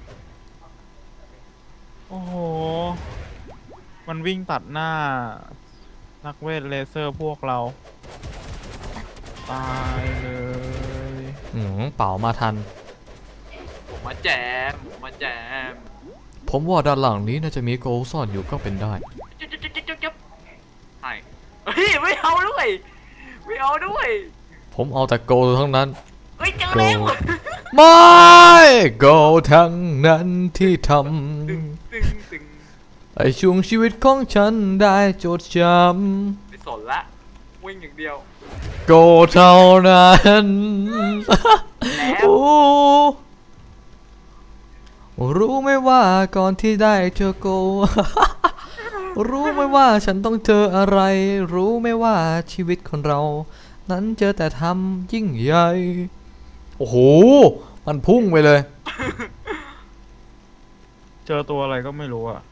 โอ้โหมันวิ่งตัดหน้านักเวทเลเซอร์พวกเราตายเลยเป๋ามาทันผมมาแจมผมว่าด้านหลังนี้น่าจะมีโกลซ่อนอยู่ก็เป็นได้จุ๊บใช่เฮ้ยไม่เอาด้วยผมเอาแต่โกลทั้งนั้นเฮ้ยเจอแล้วไม่โกลทั้งนั้นที่ทตึงำไอช่วงชีวิตของฉันได้จดจไม่สนละวิ่งอย่างเดียวำโกลเท่านั้นแล้วโอ้รู้ไหมว่าก่อนที่ได้เจอโก รู้ไหมว่าฉันต้องเจออะไร รู้ไหมว่าชีวิตคนเรา นั้นเจอแต่ทำยิ่งใหญ่ โอ้โห มันพุ่งไปเลยเจอตัวอะไรก็ไม่รู้อ่ะ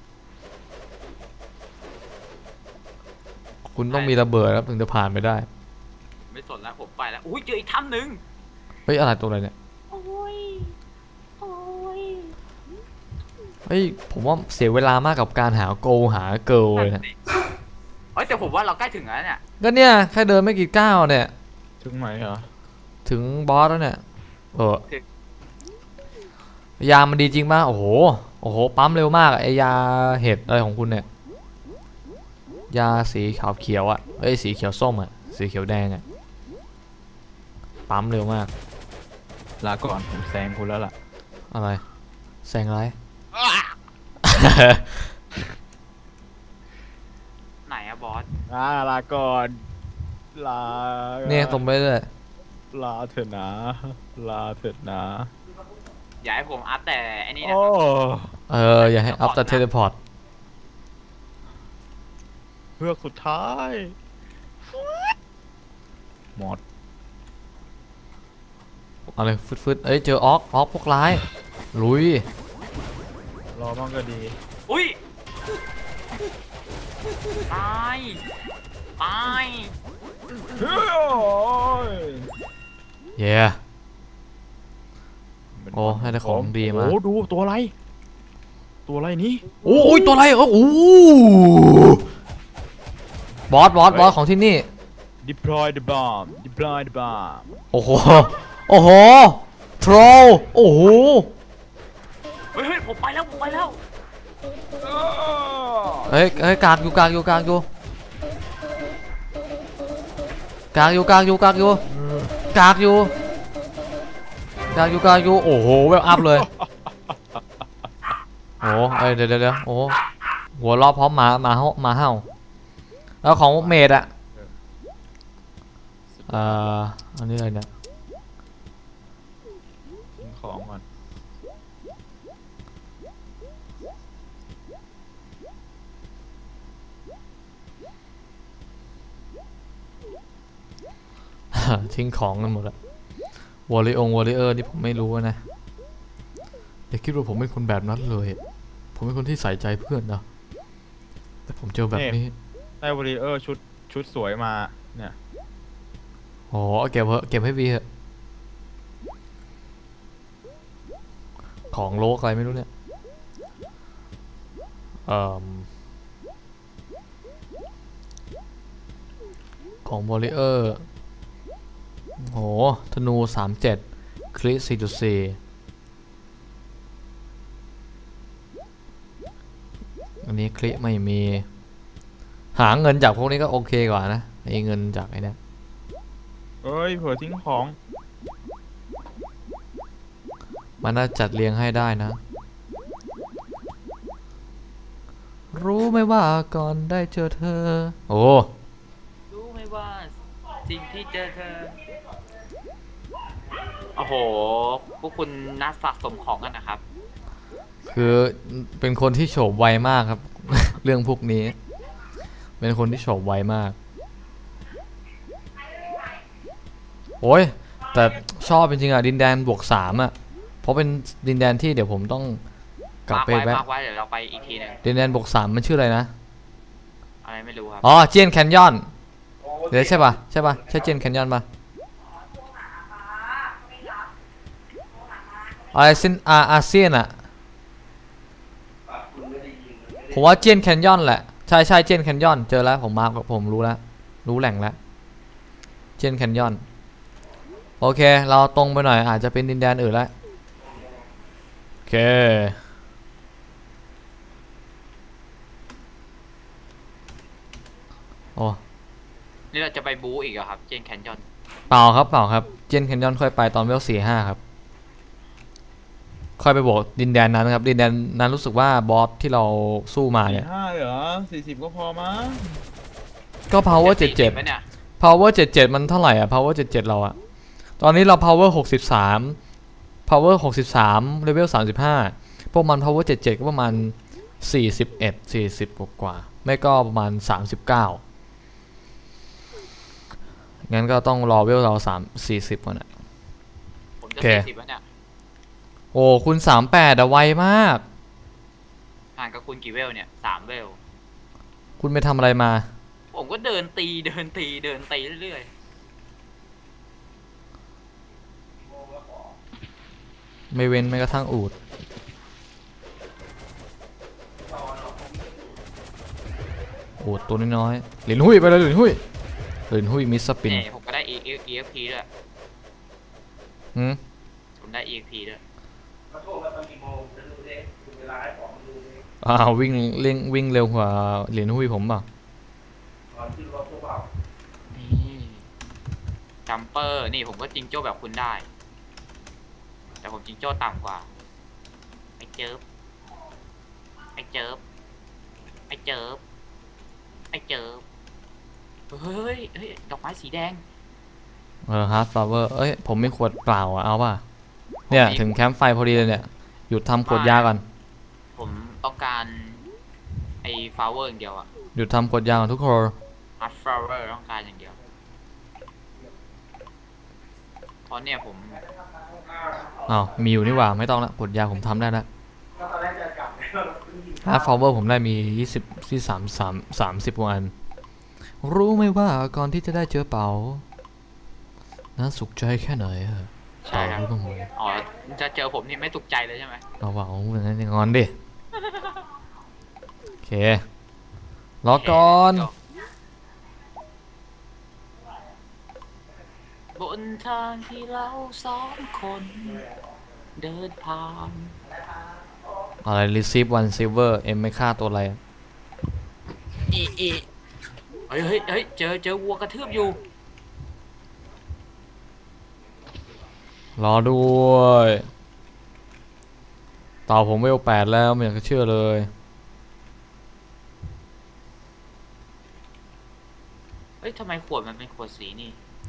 คุณต้องมีระเบิดครับถึงจะผ่านไปได้ไม่สนละผมไปแล้วอุ้ยเจออีกถ้ำหนึ่งเฮ้ย อะไรตัวอะไรเนี่ยโอ้ยเฮ้ย ผมว่าเสียเวลามากกับการหาโกลหาเกิลเลยเนี่ยเฮ้ยแต่ผมว่าเราใกล้ถึงแล้วเนี่ยก็เนี่ยแค่เดินไม่กี่ก้าวเนี่ยถึงไหนเหรอถึงบอสแล้วเนี่ย ยามันดีจริงมากโอ้โห ปั๊มเร็วมากไอยาเห็ดอะไรของคุณเนี่ย ยาสีขาวเขียวอ่ะเอ้ยสีเขียวส้มอ่ะ สีเขียวแดงอ่ะ ปั๊มเร็วมากลาก่อนผมแซงคุณแล้วล่ะอะไรแซงไรไหนอะบอสลาก่อนลาเนี่ยตรงไปเลยลาเถอะนะลาเถอะนะอย่าให้ผมอัพแต่ไอ้นี่นะโอ้อย่าให้อัพแต่เทเลพอร์ตเพื่อกสุดท้ายหมดอะไรฟึดเอ้ยเจอออกพวกร้ายลุยรอบ้างก็ดีอุ้ยตายเฮ้ยเย้โอ้ให้ได้ของดีมาโอ้ดูตัวอะไร ตัวอะไรนี่โอ้ยตัวอะไรโอ้บอสของที่นี่ deploy the bomb deploy the bomb โอ้โหโทรโอ้โหเฮ้ยผมไปแล้วเฮ้ยกากอยู่โอ้โหเวลอัพเลยโอ้เดี๋ยวโอ้หัวล้อพร้อมมาเห่าแล้วของเมดอะอันนี้อะไรเนี่ยทิ้งของก่อนทิ้งของกันหมดอะวอลเลอร์นี่ผมไม่รู้นะอย่าคิดว่าผมเป็นคนแบบนั้นเลย ผมเป็นคนที่ใส่ใจเพื่อนนะ แต่ผมเจอแบบนี้ได้วอริเออร์ชุดสวยมาเนี่ยโอ้เก็บเถอะเก็บให้วีเถอะของโลกอะไรไม่รู้เนี่ยเอ่อของบอริเออร์โหธนู37คริ4.4อันนี้คลิไม่มี หาเงินจากพวกนี้ก็โอเคกว่านะไอ้เงินจากไอ้นี่เอ้ยเผื่อทิ้งของมันน่าจัดเรียงให้ได้นะ รู้ไหมว่าก่อนได้เจอเธอ โอ้รู้ไหมว่าสิ่งที่เจอเธอ โอ้โห พวกคุณนักสะสมของกันนะครับคือเป็นคนที่โฉบไวมากครับ เรื่องพวกนี้ เป็นคนที่โฉบไวมาก โอ้ยแต่ชอบจริงๆอ่ะดินแดนบวก3อ่ะ เพราะเป็นดินแดนที่เดี๋ยวผมต้องกลับไปแวะมาร์คไว้เดี๋ยวเราไปอีกทีหนึงดินแดนบวก3มันชื่ออะไรนะอะไรไม่รู้ครับอ๋อเจียนแคนยอนเดี๋ยวใช่ป่ะใช่ป่ะใช่เจียนแคนยอนป่ะอะไรซินอาเซียนอ่ะผมว่าเจียนแคนยอนแหละใช่ใช่เจียนแคนยอนเจอแล้วผมมาผมรู้แล้วรู้แหล่งแล้วเจียนแคนยอนโอเคเราตรงไปหน่อยอาจจะเป็นดินแดนอื่นแล้วโอเคโอ้นี่เราจะไปบู๊อีกเหรอครับ เจนแคนยอนเปล่าครับเปล่าครับเจียนแคนยอนค่อยไปตอนเวล45ครับค่อยไปบอกดินแดนนั้นครับดินแดนนั้นรู้สึกว่าบอสที่เราสู้มาเนี่ย 45เหรอ40ก็พอมั้งก็ power 40 77 ไหมเนี่ย power 77มันเท่าไหร่อ่ะ power 77เราอะตอนนี้เรา power 63 power 63 level 35พวกมัน power 77ก็ประมาณ41 40กว่าๆไม่ก็ประมาณ39งั้นก็ต้องรอเวลเรา40ก่อนอะผมจะโอเค 40แล้วเนี่ยโอ้คุณ38อะไวมากห่างกับคุณกี่เวลเนี่ย3เวลคุณไปทำอะไรมาผมก็เดินตีเดินตีเดินตีเรื่อยไม่เว้นแม้กระทั่งอูดอูดตัวน้อยๆหลินหุ้ยไปเลยหลินหุ้ยหลินหุ้ยมิสสๆปินเนี่ยผมก็ได้ EXP ด้วยหืมผมได้ EXP ด้วยวิ่งวิ่งเร็วกว่าเหรียญหุ้ยผมเปล่านี่จัมเปอร์นี่ผมก็จิงโจ้แบบคุณได้ แต่ผมจิงโจ้ต่ำกว่าไอ้เจิบไอ้เจิบไอ้เจิบไอ้เจิบเฮ้ยดอกไม้สีแดงฮาร์ดฟลาเวอร์เอ้ยผมมีขวดเปล่าอะเอาป่ะเนี่ยถึงแคมป์ไฟพอดีเลยเนี่ยหยุดทำขวดยาก่อนผมต้องการไอ้ฟลาวเวอร์อย่างเดียวอะหยุดทำขวดยาก่อนทุกคนฮัตฟลาวเวอร์ต้องการอย่างเดียวเพราะเนี่ยผมอ้าวมีอยู่นี่หว่าไม่ต้องละขวดยาผมทำได้แล้วฮาร์ดฟลาเวอร์ผมได้มี20ที่30กว่าอันรู้ไหมว่าก่อนที่จะได้เจอเป๋าน่าสุขใจแค่ไหนอะใช่ครับรู้บ้างไหมอ๋อจะเจอผมนี่ไม่ตกใจเลยใช่ไหมเราบอกอย่างนั้นอย่างงอนดิโอเครอก่อนบนทางที่เราสองคนเดินผ่านอะไร receive one silver เอ็มไม่ฆ่าตัวอะไรอีเฮ้ยเจอวัวกระทืบอยู่รอด้วยต่อผมเวล8แล้วไม่อยากจะเชื่อเลยเฮ้ยทำไมขวดมันเป็นขวดสีนี่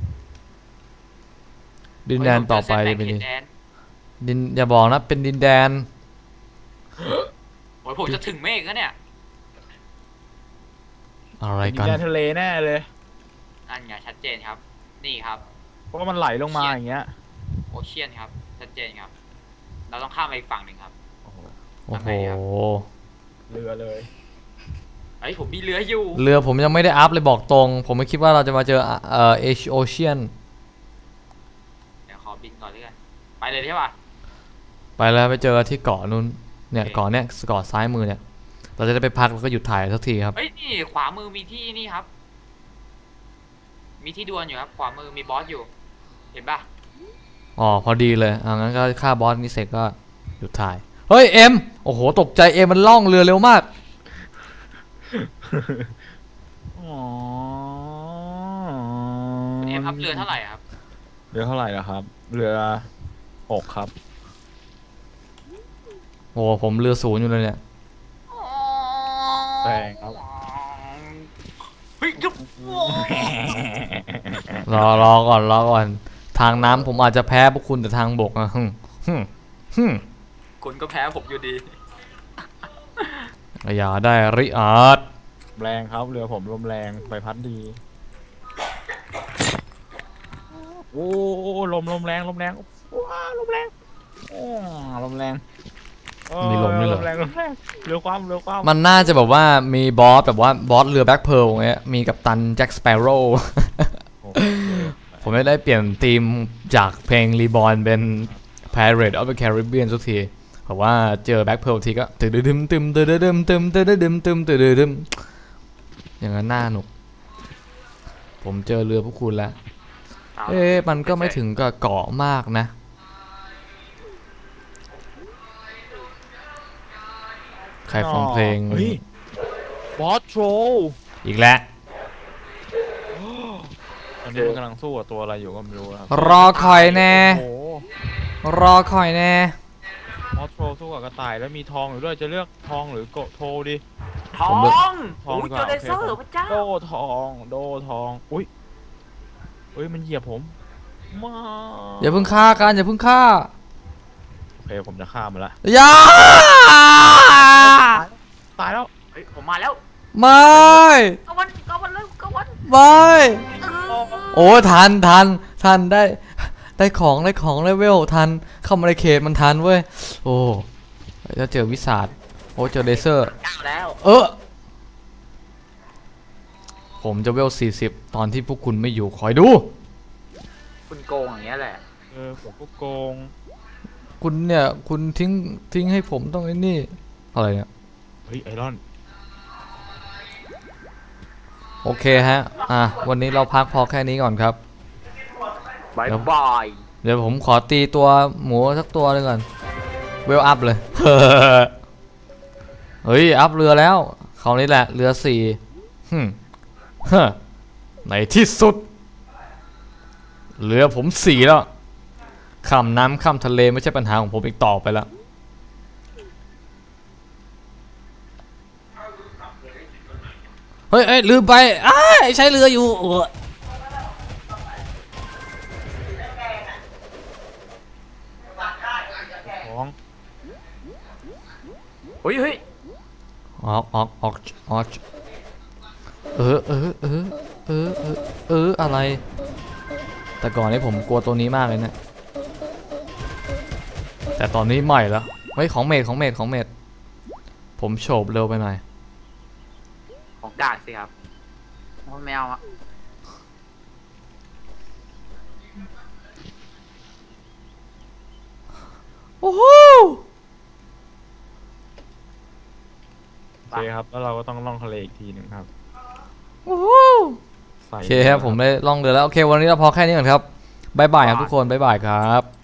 ดินแดนต่อไปจะเป็นเฮ้ยผมจอเส้นแบ่งเขตแดนดินอย่าบอกนะเป็นดินแดนโอ้ยผมจะถึงเมฆแล้วเนี่ยอะไรดินกันแดนทะเลแน่เลยนั่นไงชัดเจนครับ นี่ครับเพราะว่ามันไหลลงมาอย่างเงี้ยโอเชียนครับชัดเจนครับเราต้องข้ามไปอีกฝั่งหนึ่งครับโอ้โหโอ้โหเรือเลยเฮ้ยผมมีเรืออยู่เรือผมยังไม่ได้อัพเลยบอกตรง ผมไม่คิดว่าเราจะมาเจอโอเชียนเดี๋ยวขอบินก่อนด้วยกันไปเลยใช่ป่ะไปแล้วไปเจอที่เกาะนู้นเนี่ยโอเคเกาะเนี่ยเกาะซ้ายมือเนี่ย เราจะได้ไปพักแล้วก็หยุดถ่ายสักทีครับเฮ้ยนี่ขวามือมีที่นี่ครับ มีที่ดวลอยู่ครับ ขวามือมีบอสอยู่ เห็นป่ะอ๋อพอดีเลยงั้นก็ฆ่าบอสนี่เสร็จก็หยุดถ่าย เฮ้ยเอ็มโอ้โหตกใจเอ็มมันล่องเรือเร็วมากอ๋อคุณเอ็มครับเรือเท่าไหร่ครับเรือเท่าไหร่ล่ะครับ เรือ6ครับโอ้ผมเรือศูนย์อยู่เลยเนี่ยแพงครับเฮ้ยยุบรอก่อนทางน้ำผมอาจจะแพ้พวกคุณแต่ทางบกอะฮึ่มคุณก็แพ้ผมอยู่ดีอย่าได้ริอาร์ตแรงครับ เรือผมลมแรงใบพัดดี โอ้ลมแรงว้าลมแรงโอ้ลมแรงมีลมด้วยเหรอลมแรงเรือความมันน่าจะแบบว่ามีบอสแบบว่าบอสเรือแบ็คเพิร์ลเงี้ยมีกัปตันแจ็คสเปโร่โอ้ผมไม่ได้เปลี่ยนธีมจากเพลงรีบอ r เป็น Pirate of the Caribbean สักทีเพราะว่าเจอแบ็คเพิร์ลทีก็ตึมตึมตึมตึมตึมตึมตึมตึมตึมตึมตึมอย่างนั้นน่าหนุกผมเจอเรือพวกคุณแล้ว มันก็ไม่ถึงกับเกาะมากนะใครฟังเพลงเฮ้ยบอสโทรอีกแล้วอันนี้มันกำลังสู้กับตัวอะไรอยู่ก็ไม่รู้นะครับรอคอยแน่โอ้โหรอคอยแน่บอสโทรสู้กับกระต่ายแล้วมีทองอยู่ด้วยจะเลือกทองหรือโกโทรดีทองทองอุ้ยดีกเจว่าอเลเซอร์โอเคพระเจ้าโดทองอุ้ยมันเหยียบผมมาอย่าเพิ่งฆ่ากันอย่าเพิ่งฆ่าโอเคผมจะฆ่ามันละอย่าตายแล้วเฮ้ยผมมาแล้วไม่กวันเลยกวันไม่ โอ้ทันได้ของได้เวลทันเข้ามาในเขตมันทันเว้ยโอ้จะเจอวิสาดโอ้เจอเลเซอร์เก้าแล้วผมจะเวล40ตอนที่พวกคุณไม่อยู่คอยดูคุณโกงอย่างเงี้ยแหละผมก็โกงคุณเนี่ยคุณทิ้งให้ผมต้องไอ้นี่อะไรเนี่ยเฮ้ยไอรอนโอเคฮะวันนี้เราพักพอแค่นี้ก่อนครับบายบายเดี๋ยวผมขอตีตัวหมูสักตัวหนึงก่อนเวลอัพเลย เฮ้ยอัพเรือแล้วคราวนี้แหละเรือ4ในที่สุดเรือผม4แล้วข้ามน้ำข้ามทะเลไม่ใช่ปัญหาของผมอีกต่อไปแล้วเฮ้ยลืมไปใช้เรืออยู่ทองเฮ้ยออกอะไรแต่ก่อนนี้ผมกลัวตัวนี้มากเลยนะแต่ตอนนี้ใหม่แล้วเฮ้ยของเมดผมโฉบเร็วไปหน่อยของกากสิครับแมวอะโอ้โหโอเคครับแล้วเราก็ต้องล่องทะเลอีกทีหนึ่งครับโอ้โหใส่โอเคครับผมได้ล่องเรือแล้วโอเควันนี้เราพอแค่นี้ก่อนครับบ๊ายบายครับทุกคนบ๊ายบายครับ